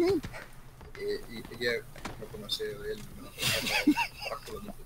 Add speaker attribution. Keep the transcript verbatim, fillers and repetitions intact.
Speaker 1: Ég, ég, ég er búinn að segja það Elín, menn að það er bara brakkula myndi